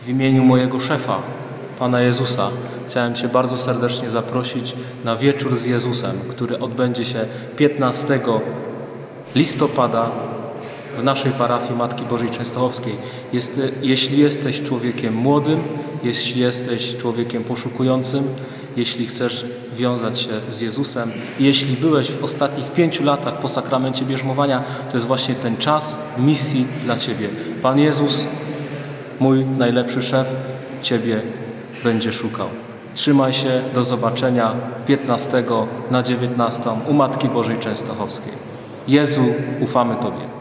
W imieniu mojego szefa, Pana Jezusa, chciałem Cię bardzo serdecznie zaprosić na wieczór z Jezusem, który odbędzie się 15 listopada w naszej parafii Matki Bożej Częstochowskiej. Jeśli jesteś człowiekiem młodym, jeśli jesteś człowiekiem poszukującym, jeśli chcesz wiązać się z Jezusem, jeśli byłeś w ostatnich 5 latach po sakramencie bierzmowania, to jest właśnie ten czas misji dla Ciebie. Pan Jezus, mój najlepszy szef, Ciebie będzie szukał. Trzymaj się, do zobaczenia 15 na 19 u Matki Bożej Częstochowskiej. Jezu, ufamy Tobie.